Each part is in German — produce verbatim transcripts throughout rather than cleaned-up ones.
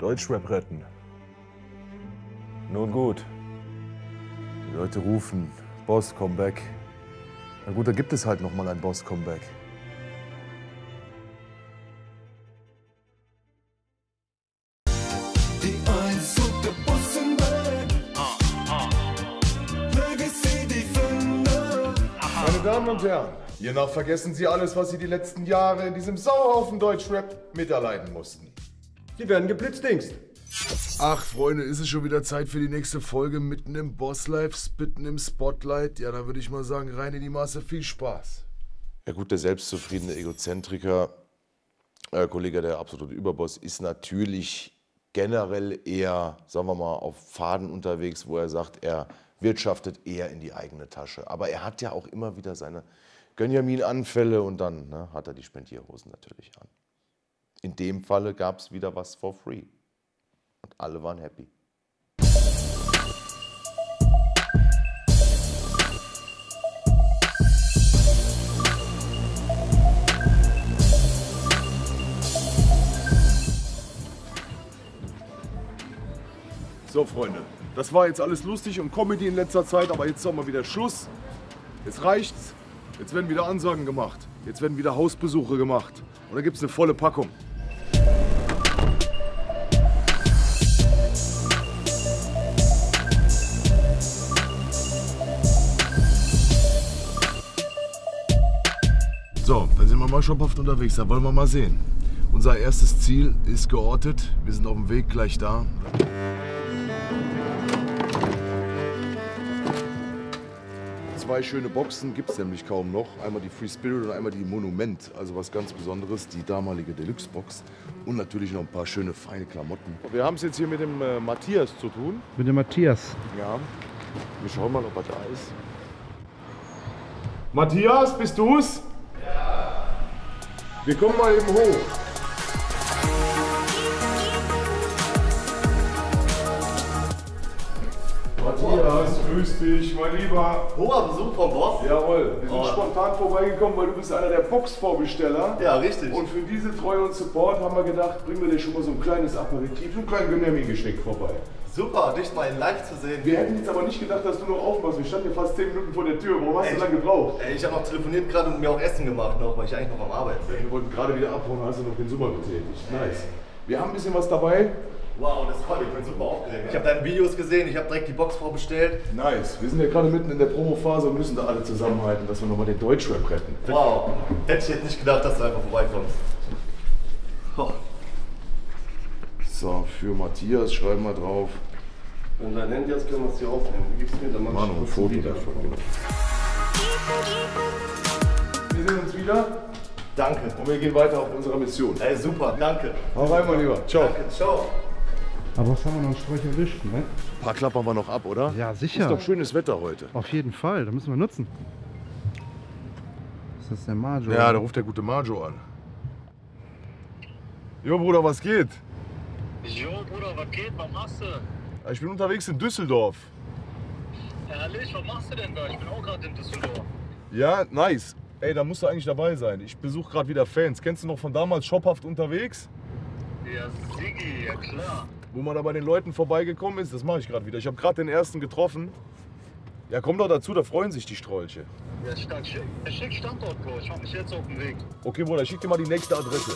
Deutschrap retten. Nun gut. Die Leute rufen, Boss, komm back. Na gut, da gibt es halt noch mal ein Boss, komm back. Die Eins und der Boss sind weg. Legacy Defender. Meine Damen und Herren, hiernach vergessen Sie alles, was Sie die letzten Jahre in diesem Sauhaufen Deutschrap miterleiden mussten. Sie werden geblitzdingst. Ach, Freunde, ist es schon wieder Zeit für die nächste Folge mitten im Boss Life, mitten im Spotlight? Ja, da würde ich mal sagen, rein in die Masse, viel Spaß. Ja gut, der selbstzufriedene Egozentriker, äh, Kollege, der absolute Überboss, ist natürlich generell eher, sagen wir mal, auf Pfaden unterwegs, wo er sagt, er wirtschaftet eher in die eigene Tasche. Aber er hat ja auch immer wieder seine Gönjamin-Anfälle und dann ne, hat er die Spendierhosen natürlich an. In dem Falle gab es wieder was for free. Und alle waren happy. So, Freunde, das war jetzt alles lustig und Comedy in letzter Zeit, aber jetzt ist auch mal wieder Schluss. Jetzt reicht's. Jetzt werden wieder Ansagen gemacht. Jetzt werden wieder Hausbesuche gemacht. Und da gibt's eine volle Packung. So, dann sind wir mal shophaft unterwegs, da wollen wir mal sehen. Unser erstes Ziel ist geortet, wir sind auf dem Weg gleich da. Zwei schöne Boxen gibt es nämlich kaum noch. Einmal die Free Spirit und einmal die Monument, also was ganz Besonderes, die damalige Deluxe-Box. Und natürlich noch ein paar schöne, feine Klamotten. Wir haben es jetzt hier mit dem äh, Matthias zu tun. Mit dem Matthias. Ja, wir schauen mal, ob er da ist. Matthias, bist du's? Ja. Wir kommen mal eben hoch. Matthias, grüß dich, mein Lieber. Hoher Besuch vom Boss? Jawohl, wir sind Oh. spontan vorbeigekommen, weil du bist einer der Boxvorbesteller. Ja, richtig. Und für diese Treue und Support haben wir gedacht, bringen wir dir schon mal so ein kleines Aperitif, so einen kleinen Gönjamin-Geschenk vorbei. Super, dich mal in live zu sehen. Wir hätten jetzt aber nicht gedacht, dass du noch aufmachst. Wir standen hier fast zehn Minuten vor der Tür. Warum hast du so lange gebraucht? Ey, ich habe noch telefoniert gerade und mir auch Essen gemacht noch, weil ich eigentlich noch am Arbeiten bin. Wir wollten gerade wieder abhauen, hast du noch den Summer betätigt. Nice. Wir haben ein bisschen was dabei. Wow, das freut mich, ich bin super aufgeregt. Ich habe deine Videos gesehen, ich habe direkt die Box vorbestellt. Nice. Wir sind ja gerade mitten in der Promophase und müssen da alle zusammenhalten, dass wir nochmal den Deutschrap retten. Wow, hätte ich jetzt nicht gedacht, dass du einfach vorbeikommst. Oh. So, für Matthias schreiben wir drauf. Und dein Handy, jetzt können wir es hier aufnehmen. Du gibst mir, dann mach Mach noch ein Foto Video davon. Wir sehen uns wieder Danke. und wir gehen weiter auf unserer Mission. Ey, super, danke. Hau rein, mein Lieber. Ciao. Danke, ciao. Aber was haben wir noch einen Sträuch erwischt, ne? Ein paar klappern wir noch ab, oder? Ja, sicher. Ist doch schönes Wetter heute. Auf jeden Fall, da müssen wir nutzen. Ist das der Majo? Ja, da ruft der gute Majo an. Jo, Bruder, was geht? Jo, Bruder, was geht? Was machst du? Ich bin unterwegs in Düsseldorf. Ehrlich, was machst du denn da? Ich bin auch gerade in Düsseldorf. Ja, nice. Ey, da musst du eigentlich dabei sein. Ich besuche gerade wieder Fans. Kennst du noch von damals shophaft unterwegs? Ja, Siggi, ja klar. Wo man da bei den Leuten vorbeigekommen ist, das mache ich gerade wieder. Ich habe gerade den ersten getroffen. Ja, komm doch dazu, da freuen sich die Strolche. Ja, stark. Schick, schick Standort, Bro. Ich mach mich jetzt auf den Weg. Okay, Bruder, schick dir mal die nächste Adresse.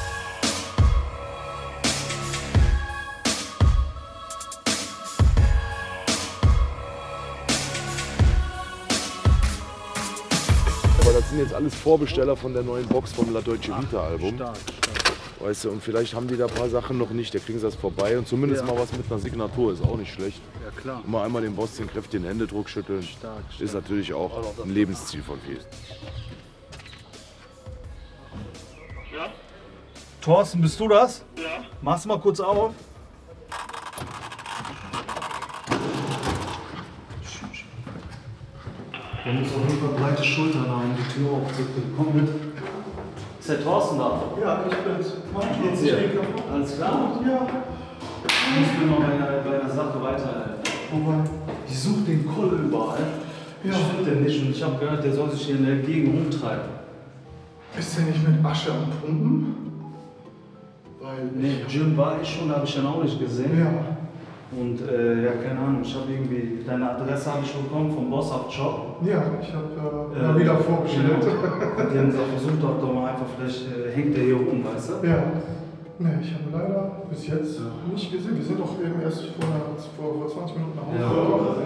Aber das sind jetzt alles Vorbesteller von der neuen Box vom La Dolce Vita Album. Stark, stark. Weißt du, und vielleicht haben die da ein paar Sachen noch nicht, da kriegen sie das vorbei und zumindest Ja. mal was mit einer Signatur, ist auch nicht schlecht. Ja, klar. Immer einmal dem Boss den kräftigen Händedruck schütteln, Stark, stark. ist natürlich auch ein Lebensziel von vielen. Ja? Thorsten, bist du das? Ja? Mach's mal kurz auf. Der muss auf jeden Fall breite Schultern haben, die Tür aufzudrücken. Komm mit. Ist der Thorsten da? Ja, ich bin's. Wie geht's dir? Alles klar? Ja. Ich muss mir mal bei einer, bei einer Sache weiterhelfen. Wobei? Ich suche den Kolle überall. Ja. Ich finde den nicht und ich habe gehört, der soll sich hier in der Gegend rumtreiben. Ist der nicht mit Asche am Pumpen? Weil Nee, Gym war ich schon, habe ich dann auch nicht gesehen. ja, Und äh, ja, keine Ahnung, ich habe irgendwie, deine Adresse habe ich bekommen vom Bosshaft Shop. ja, ich habe äh, Äh, mal wieder vorgestellt. Genau. Und die haben gesagt, versucht doch doch mal einfach, vielleicht äh, hängt der hier rum, weißt du? Ja. Nee, ich habe leider bis jetzt nicht gesehen. Wir sind doch eben erst vor, einer, vor, vor zwanzig Minuten nach Hause Ja. gekommen.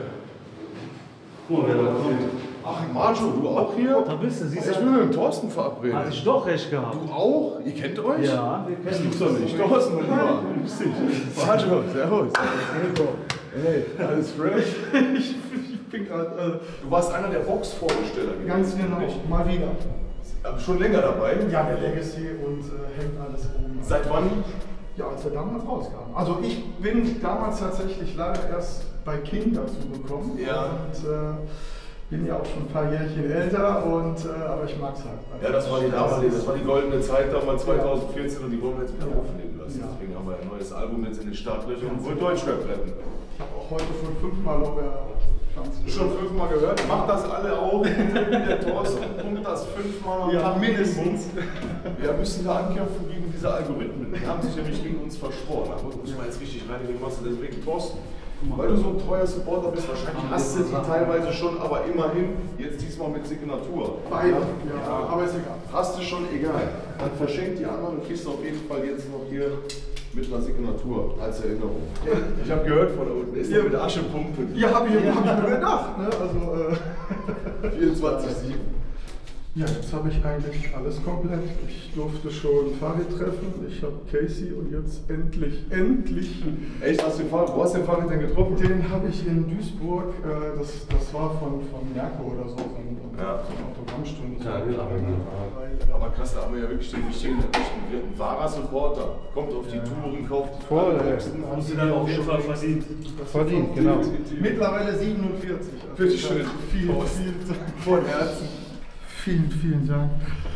Guck mal, wer da kommt. Ach, Marjo, du auch hier? Da bist du, siehst Ich du? bin mit dem Thorsten verabredet. Hatte ich doch recht gehabt. Du auch? Ihr kennt euch? Ja, wir kennen uns. doch nicht. Thorsten, mein Lieber. Marjo, servus. Hey, alles fresh? Ich, ich bin gerade Du warst einer der Box-Vorbesteller. äh, ganz genau, mal wieder. Aber schon länger dabei? Ja, der Legacy und äh, hängt alles oben. Seit wann? Ja, als er damals rauskam. Also ich bin damals tatsächlich leider erst bei King dazu gekommen. Ja. Und äh, bin ja auch schon ein paar Jährchen älter, und, äh, aber ich mag es halt. Ja, das war die damalige, das war die goldene Zeit damals zwanzig vierzehn und die wollen wir jetzt wieder Ja. aufleben lassen. Ja. Deswegen haben wir ein neues Album jetzt in den Startlöchern und wollen Deutschrap retten. Ich habe auch heute schon fünfmal Lorbeer Chance Schon fünfmal gehört? Macht das alle auch. Der Thorsten pumpt das fünfmal am Ja, Tag mindestens. Wir müssen da ankämpfen gegen diese Algorithmen. Die haben sich nämlich gegen uns verschworen. Da muss man jetzt richtig rein in die Masse. Deswegen, Thorsten, weil du so ein treuer Supporter bist, wahrscheinlich hast du die teilweise schon, aber immerhin, jetzt diesmal mit Signatur. Beide, ja, ja, aber ist egal. Hast du schon, egal. Dann verschenkt die anderen und kriegst du auf jeden Fall jetzt noch hier mit einer Signatur als Erinnerung. Ich habe gehört von da unten, ist ja mit Asche pumpen. Ja, habe ich, hab ich mir gedacht. Ne? Also, äh, vierundzwanzig sieben. ja, jetzt habe ich eigentlich alles komplett. Ich durfte schon Farid treffen, ich habe Casey und jetzt endlich, endlich. Echt, hast du den Fahrrad, wo hast du den Fahrrad denn getroffen? Den habe ich in Duisburg, äh, das, das war von, von Merko oder so, so, ein, Ja. so eine Autogrammstunde. Ja, so. klar, Weil, Aber krass, da haben wir ja wirklich den wichtigen, ein wahrer Supporter. Kommt auf die Touren, kauft Voll, alle ey. Boxen, haben Hast sie du dann dann auch auf jeden schon Fall verdient. Verdient, genau. mittlerweile siebenundvierzig. Also Bitte schön. Vielen, Prost. vielen Dank. Von Herzen. Vielen, vielen Dank.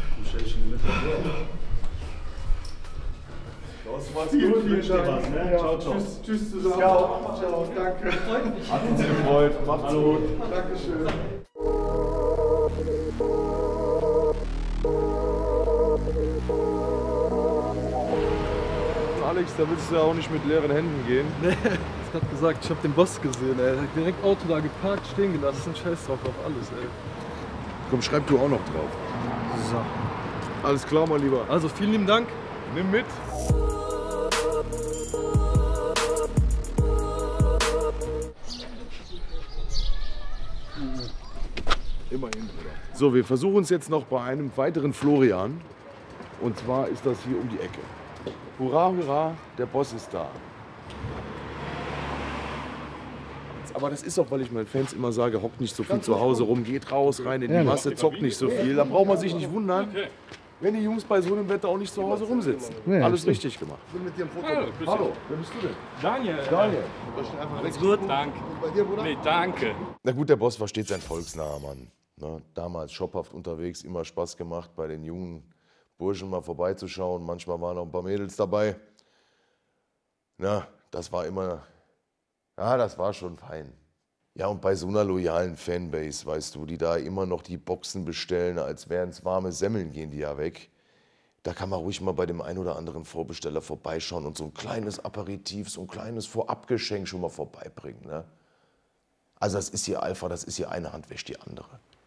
Das war's Vielen, gut. vielen Dank. Spaß, ne? Ja, Ciao, ciao. Tschüss, tschüss zusammen. Ciao. Ciao, danke. Hat uns gefreut. Macht's Hallo. gut. Dankeschön. Alex, da willst du ja auch nicht mit leeren Händen gehen. Nee, ich hab gesagt, ich hab den Boss gesehen, ey. Er hat direkt Auto da geparkt, stehen gelassen, scheiß drauf auf alles, ey. Komm, schreib du auch noch drauf. So. Alles klar, mein Lieber. Also vielen lieben Dank. Nimm mit. Immerhin, Bruder. So, wir versuchen es jetzt noch bei einem weiteren Florian. Und zwar ist das hier um die Ecke. Hurra, hurra, der Boss ist da. Aber das ist auch, weil ich meinen Fans immer sage, hockt nicht so viel zu Hause rum, geht raus, rein in die Masse, zockt nicht so viel. Da braucht man sich nicht wundern, wenn die Jungs bei so einem Wetter auch nicht zu Hause rumsitzen. Nee, Alles stimmt. richtig gemacht. Hallo, Hallo, wer bist du denn? Daniel. Daniel. Alles gut? Danke. Nee, danke. Na gut, der Boss versteht sein volksnaher Mann. Ne? Damals shophaft unterwegs, immer Spaß gemacht, bei den jungen Burschen mal vorbeizuschauen. Manchmal waren auch ein paar Mädels dabei. Na, das war immer, ja, das war schon fein. Ja, und bei so einer loyalen Fanbase, weißt du, die da immer noch die Boxen bestellen, als wären es warme Semmeln, gehen die ja weg. Da kann man ruhig mal bei dem einen oder anderen Vorbesteller vorbeischauen und so ein kleines Aperitif, so ein kleines Vorabgeschenk schon mal vorbeibringen. Ne? Also das ist hier Alpha, das ist hier eine Hand wäscht die andere.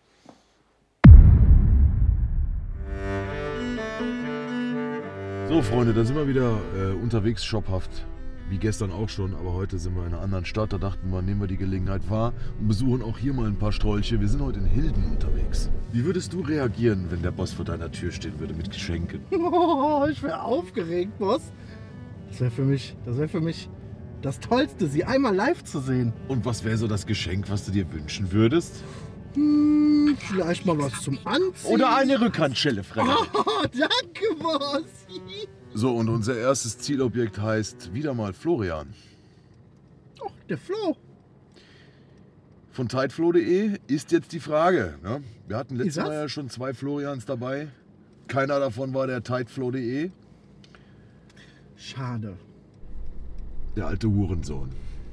So Freunde, da sind wir wieder äh, unterwegs, shophaft. Wie gestern auch schon, aber heute sind wir in einer anderen Stadt. Da dachten wir, nehmen wir die Gelegenheit wahr und besuchen auch hier mal ein paar Strolche. Wir sind heute in Hilden unterwegs. Wie würdest du reagieren, wenn der Boss vor deiner Tür stehen würde mit Geschenken? Oh, ich wäre aufgeregt, Boss. Das wäre für mich, das wäre für mich das Tollste, sie einmal live zu sehen. Und was wäre so das Geschenk, was du dir wünschen würdest? Hm, vielleicht mal was zum Anziehen. Oder eine Rückhandschelle, Fremde. Oh, danke, Boss. So, und unser erstes Zielobjekt heißt wieder mal Florian. Oh, der Flo. Von tideflow punkt de ist jetzt die Frage. Ne? Wir hatten letztes Ist das? Mal ja schon zwei Florians dabei. Keiner davon war der tideflow punkt de. Schade. Der alte Hurensohn.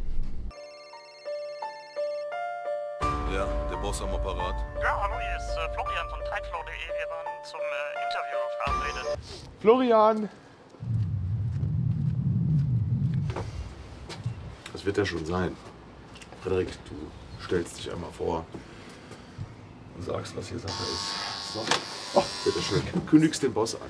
Ja, der Boss am Apparat. Ja, hallo, hier ist äh, Florian von tideflow punkt de. Wir waren zum äh, Interview verabredet. Florian! Das wird ja schon sein. Frederik, du stellst dich einmal vor und sagst, was hier Sache ist. So. Oh, bitteschön. Du kündigst den Boss an,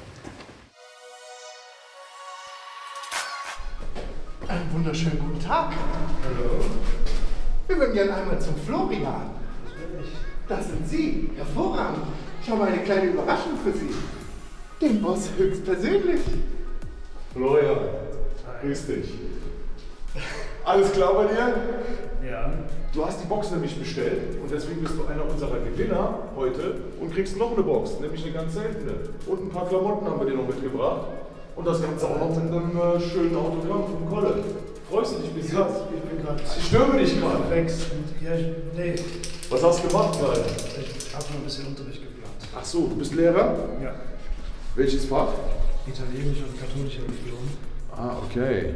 ja. Einen wunderschönen guten Tag. Hallo. Wir würden gerne einmal zum Florian. Das sind Sie. Hervorragend. Ich habe eine kleine Überraschung für Sie. Den Boss höchstpersönlich. Florian, grüß dich. Alles klar bei dir? Ja. Du hast die Box nämlich bestellt und deswegen bist du einer unserer Gewinner heute und kriegst noch eine Box, nämlich eine ganz seltene. Und ein paar Klamotten haben wir dir noch mitgebracht. Und das Ganze auch noch mit einem äh, schönen Autogramm vom Kolle. Freust du dich ein bisschen? Ja, ich bin gerade. Ich störe dich gerade. Rex. Ja, ich, nee. Was hast du gemacht gerade? Ich habe noch ein bisschen Unterricht geplant. Ach so, du bist Lehrer? Ja. Welches Fach? Italienische und katholische Religion. Ah, okay.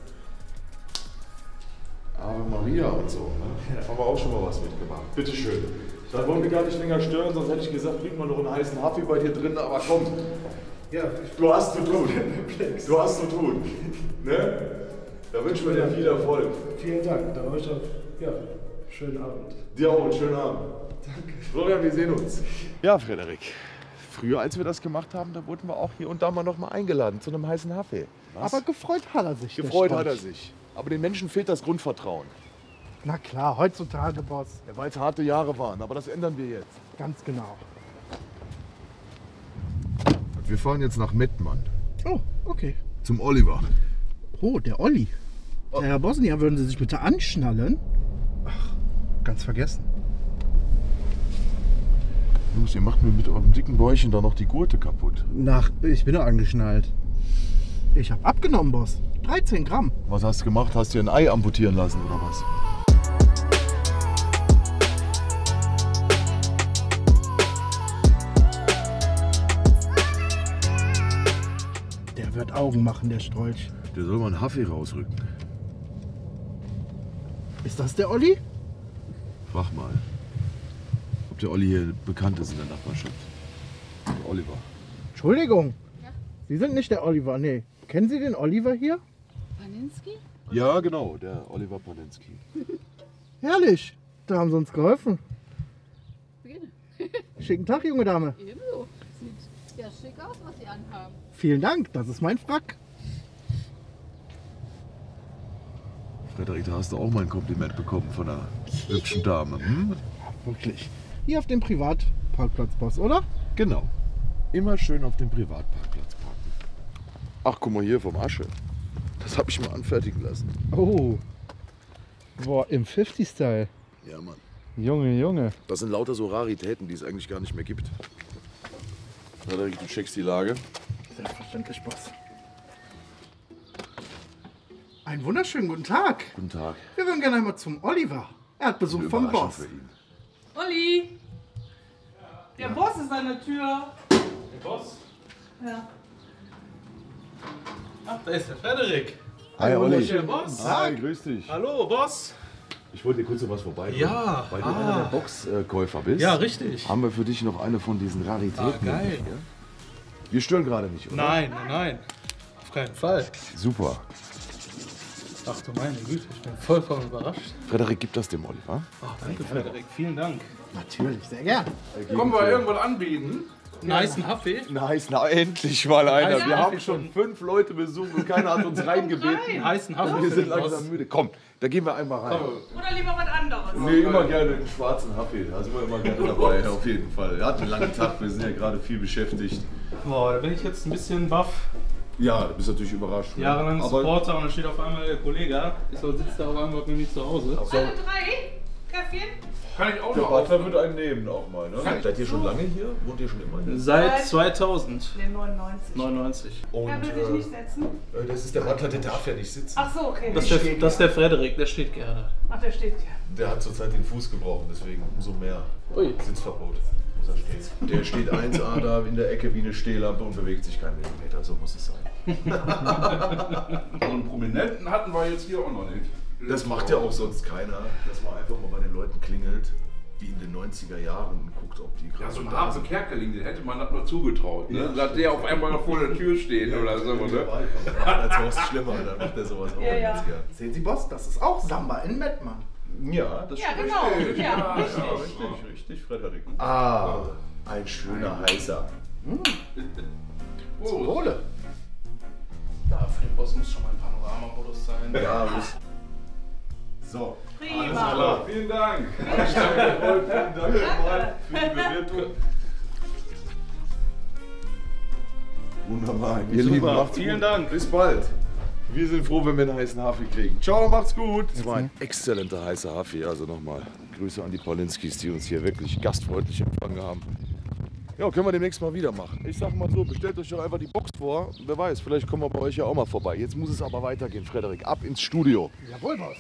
Ave Maria und so, ne? Ja. Haben wir auch schon mal was mitgemacht. Bitteschön. Da wollen wir gar nicht länger stören, sonst hätte ich gesagt, bring mal noch einen heißen Haffee bei dir drin, aber komm. Ja, du hast zu tun. Du hast zu tun. Ne? Da wünschen wir dir viel Erfolg. Vielen Dank. Da euch auch, ja, schönen Abend. Dir auch einen schönen Abend. Danke. Florian, wir sehen uns. Ja, Frederik. Früher, als wir das gemacht haben, da wurden wir auch hier und da mal noch mal eingeladen zu einem heißen Haffee. Was? Aber gefreut hat er sich. Gefreut hat er sich. Aber den Menschen fehlt das Grundvertrauen. Na klar, heutzutage, Boss. Ja, weil es harte Jahre waren, aber das ändern wir jetzt. Ganz genau. Wir fahren jetzt nach Mettmann. Oh, okay. Zum Oliver. Oh, der Olli. Der Herr Bosnier, würden Sie sich bitte anschnallen? Ach, ganz vergessen. Jungs, ihr macht mir mit eurem dicken Bäuchchen da noch die Gurte kaputt. Nach, ich bin doch angeschnallt. Ich habe abgenommen, Boss. dreizehn Gramm. Was hast du gemacht? Hast du ein Ei amputieren lassen oder was? Der wird Augen machen, der Strolch. Der soll mal einen Haffee rausrücken. Ist das der Olli? Frag mal, ob der Olli hier bekannt ist in der Nachbarschaft. Der Oliver. Entschuldigung. Ja? Sie sind nicht der Oliver, nee. Kennen Sie den Oliver hier? Paninski? Ja, genau, der Oliver Paninski. Herrlich, da haben Sie uns geholfen. Beginne. Schicken Tag, junge Dame. Ebenso. Sieht ja schick aus, was Sie anhaben. Vielen Dank, das ist mein Frack. Frederik, da hast du auch mal ein Kompliment bekommen von einer hübschen Dame. Hm? Wirklich. Hier auf dem Privatparkplatz, Boss, oder? Genau. Immer schön auf dem Privatparkplatz parken. Ach, guck mal hier vom Asche. Das habe ich mal anfertigen lassen. Oh. Boah, im fünfzig-Style. Ja, Mann. Junge, Junge. Das sind lauter so Raritäten, die es eigentlich gar nicht mehr gibt. Frederik, du checkst die Lage. Selbstverständlich, Boss. Einen wunderschönen guten Tag. Guten Tag. Wir würden gerne einmal zum Oliver. Er hat Besuch vom Überraschung Boss. für ihn. Olli! Der ja. Boss ist an der Tür. Der Boss? Ja. Ach, da ist der Frederik. Hi, Olli. Der Boss. Hi, grüß dich. Hallo, Boss. Ich wollte dir kurz noch was vorbeibringen. Ja. Weil du ah. einer der Boxkäufer bist. Ja, richtig. Haben wir für dich noch eine von diesen Raritäten. Ah, geil. Hier. Wir stören gerade nicht, oder? Nein, nein, nein. Auf keinen Fall. Super. Ach du meine Güte, ich bin vollkommen überrascht. Frederik, gib das dem Oliver. Ach, danke, Frederik. Vielen Dank. Natürlich, sehr gern. Können wir irgendwas anbieten? Einen heißen Kaffee? Nice, na endlich mal einer. Heißen Wir Kaffee haben schon fünf Leute besucht und keiner hat uns reingebeten. Einen heißen Kaffee. Und wir sind langsam müde. Komm, da gehen wir einmal rein. Oder lieber was anderes? Nee, immer gerne einen schwarzen Kaffee. Da sind wir immer gerne dabei, auf jeden Fall. Er hat einen langen Tag, wir sind ja gerade viel beschäftigt. Boah, da bin ich jetzt ein bisschen baff. Ja, du bist natürlich überrascht. Jahrelang Aber Supporter und dann steht auf einmal der Kollege. Ich soll sitzt da auf einmal bei mir nicht zu Hause. Alle drei? Käffchen? Kann ich auch der noch Butler wird einen nehmen auch mal, ne? Seid ihr schon lange hier? Wohnt ihr schon immer hier? Seit zweitausend. Nee, neunundneunzig. neunundneunzig. Und, er will sich nicht setzen? Äh, das ist der Butler, der darf ja nicht sitzen. Ach so, okay. Das ist der, das ist der Frederik, der steht gerne. Ach, der steht hier. Der hat zurzeit den Fuß gebrochen, deswegen umso mehr Ui. Sitzverbot. Muss er stehen. Der steht eins A da in der Ecke wie eine Stehlampe und bewegt sich keinen Millimeter, so muss es sein. So einen Prominenten hatten wir jetzt hier auch noch nicht. Das macht ja auch sonst keiner, dass man einfach mal bei den Leuten klingelt. wie in den neunziger Jahren und guckt, ob die gerade. Ja, so ein da Hase sind. Kerkeling, den hätte man das nur zugetraut. Ne? Ja, Dass der auf einmal noch vor der Tür steht Ja, oder so. Ne? Als Horst Schlimmer, dann macht er sowas auch Ja, ja. ganz gern. Sehen Sie, Boss, das ist auch Samba in Mettmann. Ja, das Ja, stimmt. genau. Richtig. Ja, Ja, richtig. ja, richtig, richtig, Frederik. Ah, ein schöner heißer. Hm. Oh. Zum Wohle. Ja, für den Boss muss schon mal ein Panoramamodus sein. Ja, muss. So. Prima. Alles klar. Vielen Dank. Vielen Dank nochmal für die Bewirtung. Wunderbar. Ihr Super. Lieben, macht's Vielen gut. Dank. Bis bald. Wir sind froh, wenn wir einen heißen Hafi kriegen. Ciao, macht's gut. Das war ein exzellenter heißer Hafi. Also nochmal Grüße an die Paulinskis, die uns hier wirklich gastfreundlich empfangen haben. Ja, können wir demnächst mal wieder machen. Ich sag mal so, bestellt euch doch einfach die Box vor. Wer weiß, vielleicht kommen wir bei euch ja auch mal vorbei. Jetzt muss es aber weitergehen, Frederik. Ab ins Studio. Jawohl, Boss.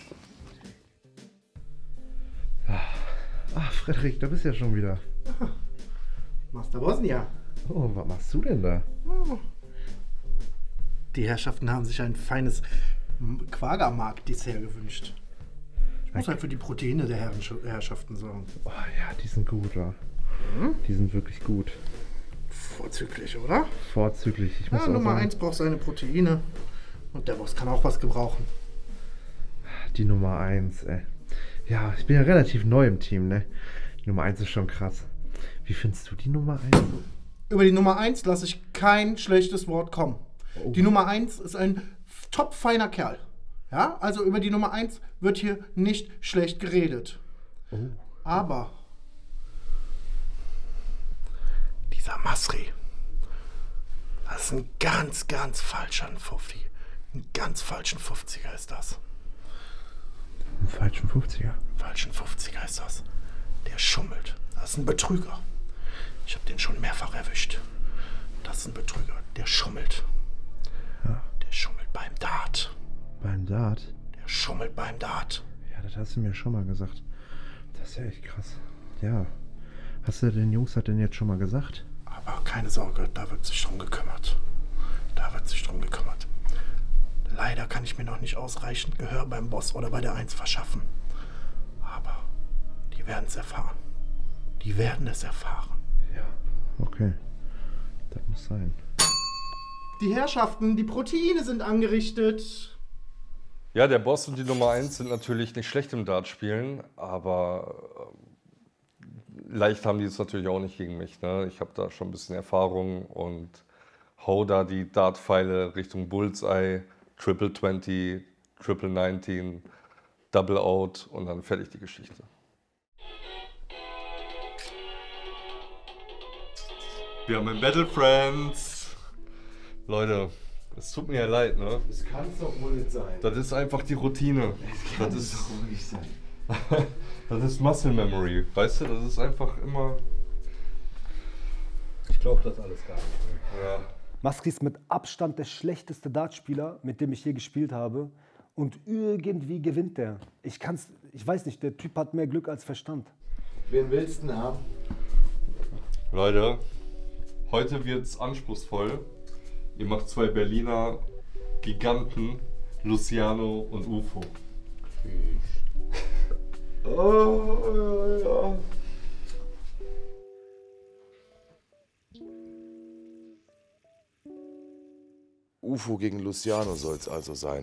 Ach, Frederik, da bist du ja schon wieder. Master Bosnia. Oh, was machst du denn da? Die Herrschaften haben sich ein feines Quagermark-Dessert gewünscht. Ich muss halt für die Proteine der Herren Herrschaften sorgen. Oh ja, die sind gut, wa? Hm? Die sind wirklich gut. Vorzüglich, oder? Vorzüglich. Ich muss Ja, auch Nummer sagen, eins braucht seine Proteine. Und der Boss kann auch was gebrauchen. die Nummer eins, ey. Ja, ich bin ja relativ neu im Team, ne? Die Nummer eins ist schon krass. Wie findest du die Nummer eins? Über die Nummer eins lasse ich kein schlechtes Wort kommen. Oh. Die Nummer eins ist ein top feiner Kerl. Ja, also über die Nummer eins wird hier nicht schlecht geredet. Oh. Aber dieser Masri, das ist ein ganz, ganz falscher Fuffi. Ein ganz falschen fünfziger ist das. Einen falschen fünfziger? Falschen fünfziger ist das. Der schummelt. Das ist ein Betrüger. Ich habe den schon mehrfach erwischt. Das ist ein Betrüger. Der schummelt. Ja. Der schummelt beim Dart. Beim Dart? Der schummelt beim Dart. Ja, das hast du mir schon mal gesagt. Das ist ja echt krass. Ja. Hast du den Jungs das denn jetzt schon mal gesagt? Aber keine Sorge, da wird sich drum gekümmert. Da wird sich drum gekümmert. Leider kann ich mir noch nicht ausreichend Gehör beim Boss oder bei der Eins verschaffen. Aber die werden es erfahren. Die werden es erfahren. Ja. Okay. Das muss sein. Die Herrschaften, die Proteine sind angerichtet. Ja, der Boss und die Nummer eins sind natürlich nicht schlecht im Dartspielen, aber äh, leicht haben die es natürlich auch nicht gegen mich. Ne? Ich habe da schon ein bisschen Erfahrung und hau da die Dartpfeile Richtung Bullseye, Triple zwanzig, Triple neunzehn, Double Out und dann fertig die Geschichte. Wir haben ein Battle Friends. Leute, es tut mir ja leid, ne? Das kann es doch wohl nicht sein. Das ist einfach die Routine. Das kann Das es ist, doch wohl nicht sein. das ist Muscle Memory, weißt du? Das ist einfach immer... Ich glaube das alles gar nicht. Ja. Masri ist mit Abstand der schlechteste Dartspieler, mit dem ich je gespielt habe. Und irgendwie gewinnt der. Ich kann's, ich weiß nicht, der Typ hat mehr Glück als Verstand. Wen willst du denn haben? Leute, heute wird's anspruchsvoll. Ihr macht zwei Berliner Giganten, Luciano und U F O. Oh, ja. U F O gegen Luciano soll es also sein.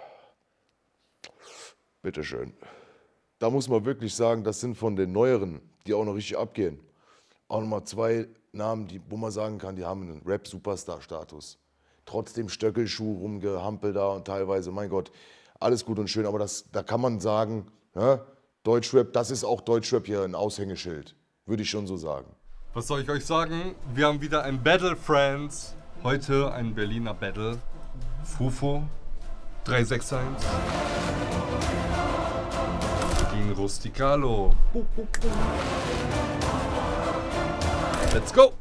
Bitteschön. Da muss man wirklich sagen, das sind von den Neueren, die auch noch richtig abgehen. Auch nochmal zwei Namen, die, wo man sagen kann, die haben einen Rap-Superstar-Status. Trotzdem Stöckelschuh rumgehampelt da und teilweise, mein Gott, alles gut und schön, aber das, da kann man sagen, ja, Deutschrap, das ist auch Deutschrap hier ein Aushängeschild, würde ich schon so sagen. Was soll ich euch sagen? Wir haben wieder ein Battle Friends. Heute ein Berliner Battle. Fufo drei sechs eins gegen Rusticalo. Let's go!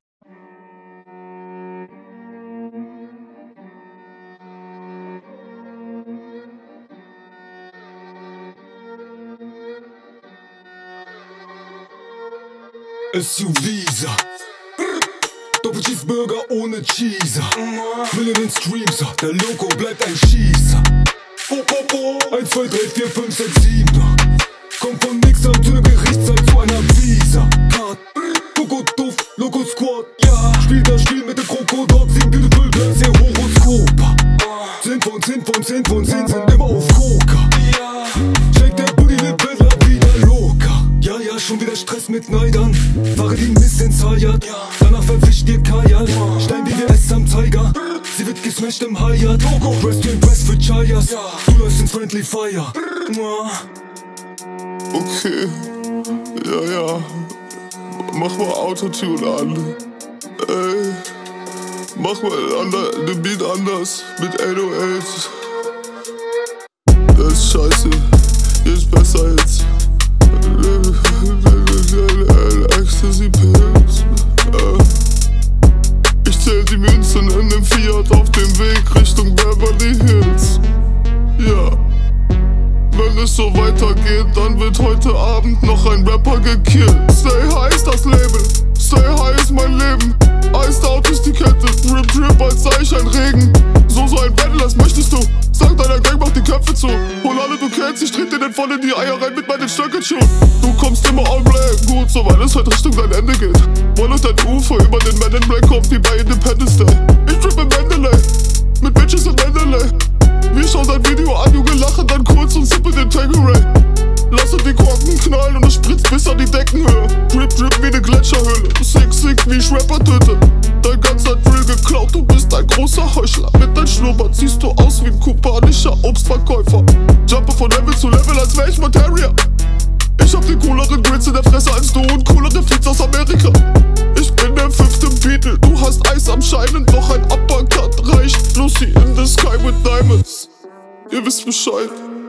S U Visa, Doppel-Cheeseburger ohne Cheeser. Millionen Streams, der Loco bleibt ein Schießer. eins, zwei, drei, vier, fünf, sechs, sieben. Kommt von nix langsam zu nem Gerichtssaal, zu einer Visa. Card, Coco Duff, Loco Squad, ja. Spiel das Spiel mit dem Krokodok, sing beautiful girls, ihr Horoskopa. Zehn von zehn von zehn von zehn sind immer auf Koka. Check der Booty, wird grad wieder locker. Ja, ja, schon wieder Stress mit Neidern. Fahre die Mist ins Hayat, danach verwischt ihr Kajal. Stein wie wir S am Tiger, sie wird gesmashed im Hayat. Press to impress für Chayas, du läufst in Friendly Fire. Okay, ja, ja, mach mal Autotune an. Ey, mach mal ander, den Beat anders mit acht null acht. Das ist scheiße, hier ist besser jetzt. Ecstasy Pills. Ich zähl die Münzen in dem Fiat auf dem Weg Richtung Beverly Hills. Ja. Wenn es so weitergeht, dann wird heute Abend noch ein Rapper gekillt. Stay high ist das Label, stay high ist mein Leben. Iced out ist die Kette, Drip Drip als sei ich ein Regen. So so ein Battle, das möchtest du. Sag deiner Gang, mach die Köpfe zu. Hol alle, du kennst, ich trete dir den voll in die Eier rein mit meinen Stöckelschuhen. Du kommst immer all black, gut, so weil es heute Richtung dein Ende geht. Woll und dein Ufer über den Men in Black kommt wie bei Independence Day. Ich trip im Mendeley, mit Bitches im Mendeley. Wir schauen dein Video an, Junge, lachen dann kurz und sippen den Tangeray. Lasse die Korken knallen und es spritzt bis an die Deckenhöhe. Drip, drip wie ne Gletscherhöhle, sick, sick wie ich Rapper töte. Dein ganzer Drill geklaut, du bist ein großer Heuchler. Mit deinem Schnurrbart siehst du aus wie ein kubanischer Obstverkäufer. Jumpe von Level zu Level, als wär ich Materia. Ich hab den cooleren Grits in der Fresse als du und coolere Feeds aus Amerika. Ich bin der fünfte Beatle, du hast Eis am Scheinen, doch ein Uppercut reicht. Lucy in the sky with diamonds. Ihr wisst Bescheid.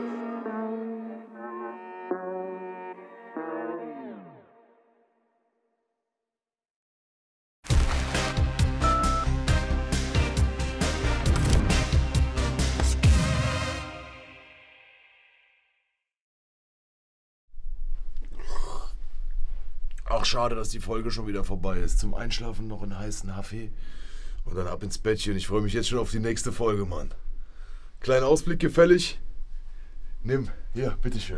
Ach, schade, dass die Folge schon wieder vorbei ist. Zum Einschlafen noch einen heißen Kaffee und dann ab ins Bettchen. Ich freue mich jetzt schon auf die nächste Folge, Mann. Kleiner Ausblick gefällig? Nimm, hier, bitteschön.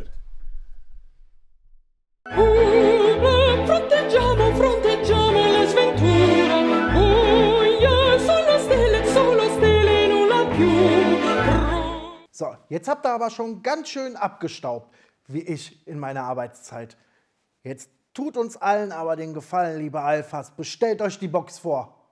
Fronteggiamo, fronteggiamo le sventure. Oh yeah, solo stelle, solo stelle, nulla più. So, jetzt habt ihr aber schon ganz schön abgestaubt, wie ich in meiner Arbeitszeit. Jetzt tut uns allen aber den Gefallen, liebe Alphas, bestellt euch die Box vor.